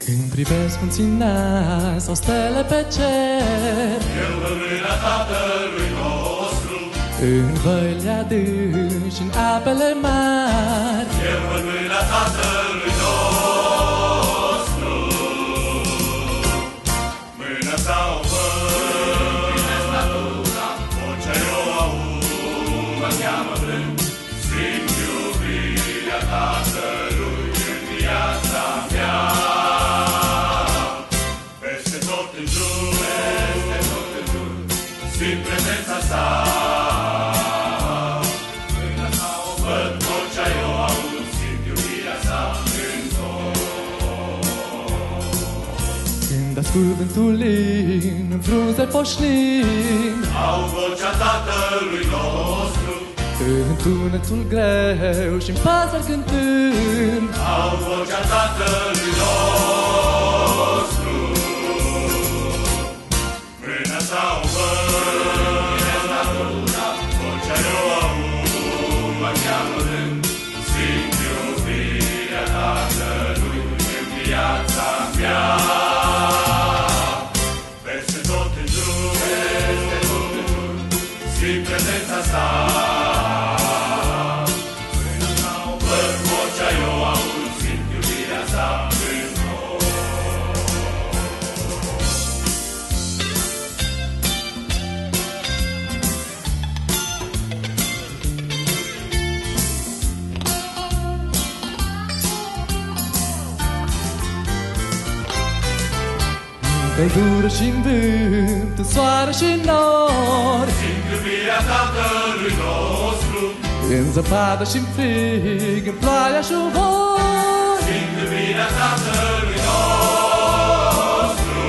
Când privesc puțin sau stele pe cer, eu în mâna Tatălui nostru, în văile adânci și în apele mari, eu în mâna Tatălui nostru. Mâna ta o văd, privesc natura, vocea eu aud, mă cheamă blând, simt iubirea Tatălui în viața mea. Peste tot în jur, simt prezența sa. Mâna ta o văd, vocea eu aud, simt iubirea sa în tot. când ascult vântul lin în frunze poșnind, Au vocea Tatălui nostru, în tunetul greu și-n păsări cântând, au vocea Tatălui nostru. Mâna ta o văd, vocea eu aud, mă cheamă rând, simt iubirea Tatălui în viața mea. Peste tot în jur, simt prezența sa. Mâna ta o văd, vocea eu aud, simt iubirea sa în tot. pe gură și-n vânt, în soare și-n nori, Simt iubirea Tatălui nostru, în zăpadă și-n frig, în ploaia și uvor. simt iubirea Tatălui nostru.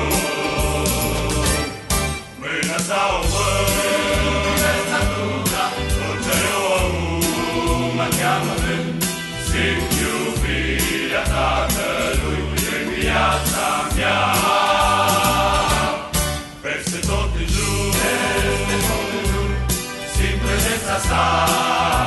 Mâna ta o văd, privesc natura, vocea eu aud, mă cheamă rând, simt iubirea Tatălui în viața mea. Peste tot în jur, simt prezența sa.